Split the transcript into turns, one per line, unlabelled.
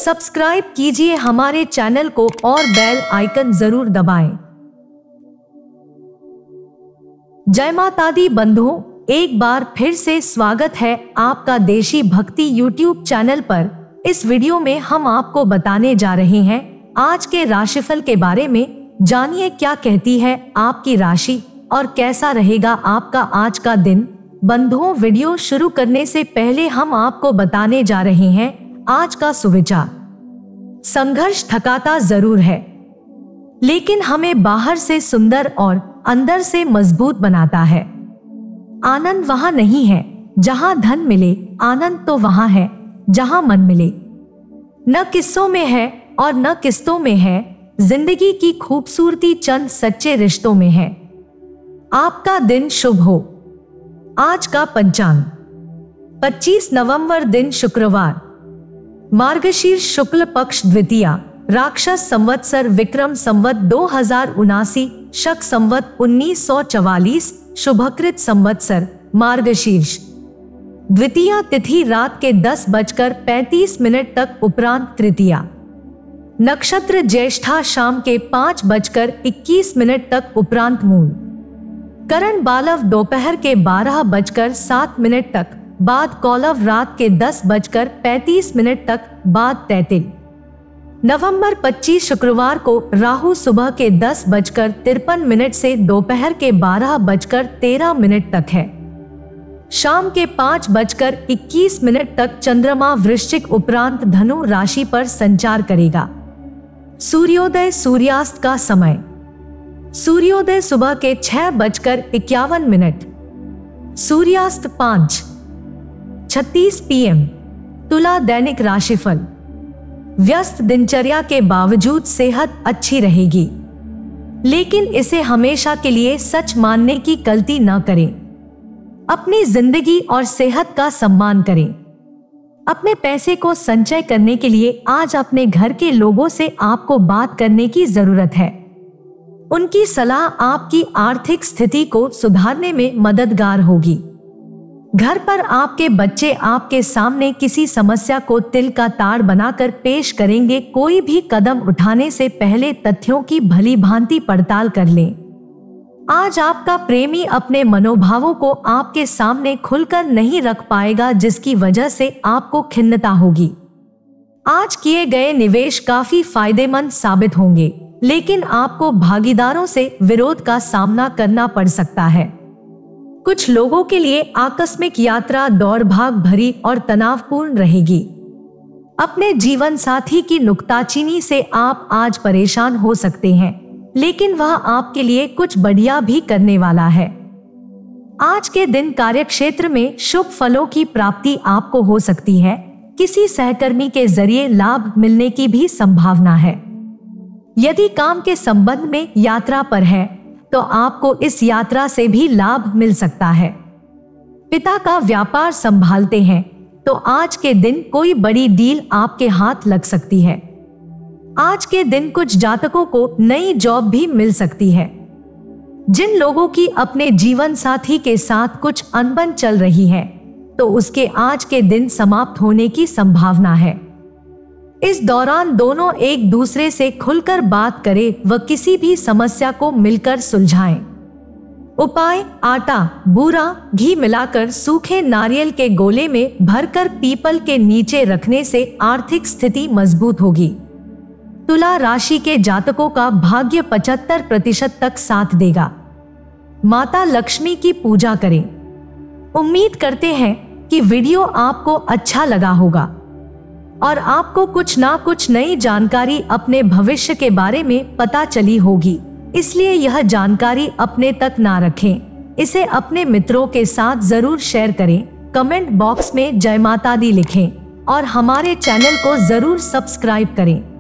Subscribe कीजिए हमारे channel को और बेल आइकन जरूर दबाएं। जय माता दी बंधुओं, एक बार फिर से स्वागत है आपका देशी भक्ति यूट्यूब चैनल पर। इस वीडियो में हम आपको बताने जा रहे हैं आज के राशिफल के बारे में। जानिए क्या कहती है आपकी राशि और कैसा रहेगा आपका आज का दिन। बंधुओं, वीडियो शुरू करने से पहले हम आपको बताने जा रहे हैं आज का सुविचार। संघर्ष थकाता जरूर है, लेकिन हमें बाहर से सुंदर और अंदर से मजबूत बनाता है। आनंद वहां नहीं है जहां धन मिले, आनंद तो वहां है जहां मन मिले। न किस्सों में है और न किस्तों में है, जिंदगी की खूबसूरती चंद सच्चे रिश्तों में है। आपका दिन शुभ हो। आज का पंचांग 25 नवंबर, दिन शुक्रवार, मार्गशीर्ष शुक्ल पक्ष द्वितीया, राक्षस संवत्सर विक्रम संवत 2079, शक संवत 1944, शुभकृत संवत्सर मार्गशीर्ष। द्वितीया तिथि रात के 10:35 तक, उपरांत तृतीया। नक्षत्र ज्येष्ठा शाम के 5:21 तक, उपरांत मूल। करण बालव दोपहर के 12:07 तक, बाद कौलव रात के 10:35 तक, बाद तैतिल। नवंबर 25 शुक्रवार को राहु सुबह के 10:53 से दोपहर के 12:13 तक है। शाम के 5:21 तक चंद्रमा वृश्चिक उपरांत धनु राशि पर संचार करेगा। सूर्योदय सूर्यास्त का समय। सूर्योदय सुबह के 6:51, सूर्यास्त 5:36 PM। तुला दैनिक राशिफल। व्यस्त दिनचर्या के बावजूद सेहत अच्छी रहेगी, लेकिन इसे हमेशा के लिए सच मानने की गलती न करें। अपनी जिंदगी और सेहत का सम्मान करें। अपने पैसे को संचय करने के लिए आज अपने घर के लोगों से आपको बात करने की जरूरत है। उनकी सलाह आपकी आर्थिक स्थिति को सुधारने में मददगार होगी। घर पर आपके बच्चे आपके सामने किसी समस्या को तिल का ताड़ बनाकर पेश करेंगे। कोई भी कदम उठाने से पहले तथ्यों की भली भांति पड़ताल कर लें। आज आपका प्रेमी अपने मनोभावों को आपके सामने खुलकर नहीं रख पाएगा, जिसकी वजह से आपको खिन्नता होगी। आज किए गए निवेश काफी फायदेमंद साबित होंगे, लेकिन आपको भागीदारों से विरोध का सामना करना पड़ सकता है। कुछ लोगों के लिए आकस्मिक यात्रा दौड़-भाग भरी और तनावपूर्ण रहेगी। अपने जीवन साथी की नुक्ताचीनी से आप आज परेशान हो सकते हैं, लेकिन वह आपके लिए कुछ बढ़िया भी करने वाला है। आज के दिन कार्यक्षेत्र में शुभ फलों की प्राप्ति आपको हो सकती है। किसी सहकर्मी के जरिए लाभ मिलने की भी संभावना है। यदि काम के संबंध में यात्रा पर है तो आपको इस यात्रा से भी लाभ मिल सकता है। पिता का व्यापार संभालते हैं तो आज के दिन कोई बड़ी डील आपके हाथ लग सकती है। आज के दिन कुछ जातकों को नई जॉब भी मिल सकती है। जिन लोगों की अपने जीवन साथी के साथ कुछ अनबन चल रही है तो उसके आज के दिन समाप्त होने की संभावना है। इस दौरान दोनों एक दूसरे से खुलकर बात करें व किसी भी समस्या को मिलकर सुलझाएं। उपाय: आटा, बूरा, घी मिलाकर सूखे नारियल के गोले में भरकर पीपल के नीचे रखने से आर्थिक स्थिति मजबूत होगी। तुला राशि के जातकों का भाग्य 75% तक साथ देगा। माता लक्ष्मी की पूजा करें। उम्मीद करते हैं कि वीडियो आपको अच्छा लगा होगा और आपको कुछ ना कुछ नई जानकारी अपने भविष्य के बारे में पता चली होगी। इसलिए यह जानकारी अपने तक ना रखें, इसे अपने मित्रों के साथ जरूर शेयर करें। कमेंट बॉक्स में जय माता दी लिखें और हमारे चैनल को जरूर सब्सक्राइब करें।